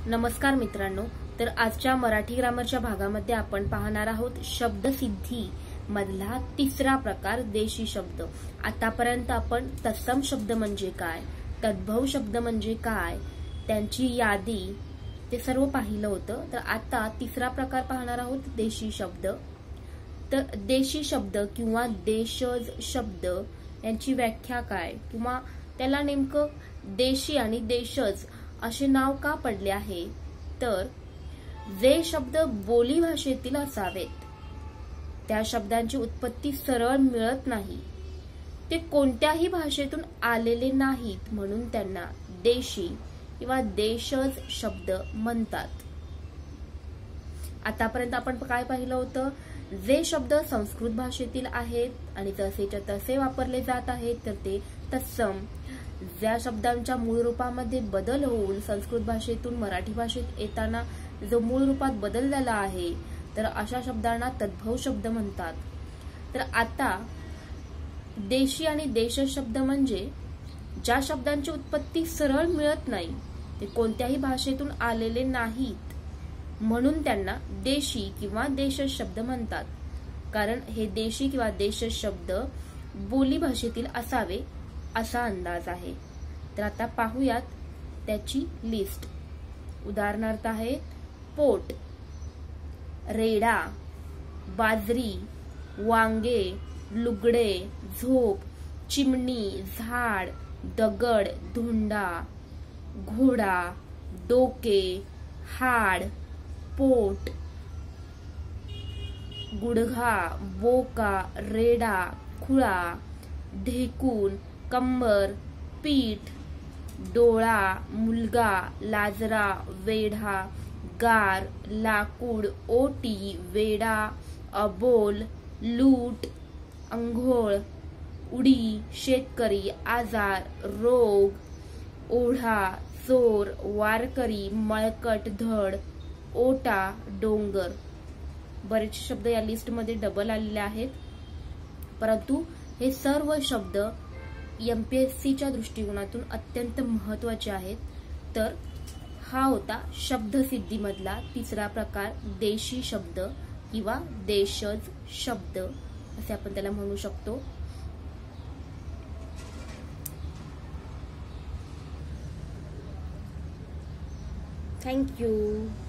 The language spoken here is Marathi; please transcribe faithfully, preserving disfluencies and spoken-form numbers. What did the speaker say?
नमस्कार मित्रांनो, तर आजच्या मराठी ग्रामरच्या भागामध्ये आपण पाहणार आहोत शब्दसिद्धी मधला तिसरा प्रकार देशी शब्द। आतापर्यंत आपण तत्सम शब्द म्हणजे काय, तद्भव शब्द म्हणजे काय, त्यांची यादी ते सर्व पाहिलं होतं। तर आता तिसरा प्रकार पाहणार आहोत देशी शब्द। तर देशी शब्द किंवा देशज शब्द यांची व्याख्या काय किंवा त्याला नेमकं देशी आणि देशज असे नाव का पडले आहे, तर जे शब्द बोली भाषेतील असावेत त्या शब्दांची उत्पत्ती सरळ मिळत नाही, ते कोणत्याही भाषेतून आलेले नाहीत म्हणून त्यांना देशी किंवा देशज शब्द म्हणतात। आतापर्यंत आपण काय पाहिलं होतं, जे शब्द संस्कृत भाषेतील आहेत आणि जसेच्या तसे वापरले जात आहेत तर ते तत्सम। ज्या शब्दांच्या मूळ रूपामध्ये बदल होऊन संस्कृत भाषेतून मराठी भाषेत येताना जो मूळ रूपात बदल झाला आहे तर अशा शब्दांना तद्भव शब्द म्हणतात। तर आता देशी आणि देशज शब्द म्हणजे ज्या शब्दांची उत्पत्ती सरळ मिळत नाही, ते कोणत्याही भाषेतून आलेले नाहीत म्हणून त्यांना देशी किंवा देशज शब्द म्हणतात, कारण हे देशी किंवा देशज शब्द बोली भाषेतील असावे असा अंदाज आहे। तर आता पाहूयात त्याची लिस्ट। उदाहरणार्थ आहे पोट, रेडा, बाजरी, वांगे, लुगडे, झोप, चिमणी, झाड, दगड, धोंडा, घोडा, डोके, हाड, पोट, गुडघा, बोका, रेडा, खुळा, ढेकून, कंबर, पीठ, डोळा, मुलगा, लाजरा, वेढा, गार, लाकूड, ओटी, वेडा, अबोल, लूट, अंघोळ, उडी, शेतकरी, आजार, रोग, ओढा, चोर, वारकरी, मळकट, धड, ओटा, डोंगर। बरेचसे शब्द या लिस्ट मध्ये डबल आलेले आहेत, परंतु हे सर्व शब्द एमपीएससीच्या दृष्टिकोनातून अत्यंत महत्त्वाचे आहेत। तर हा होता शब्दसिद्धी मधला तिसरा प्रकार देशी शब्द किंवा देशज शब्द असे आपण त्याला म्हणू शकतो। थँक्यू।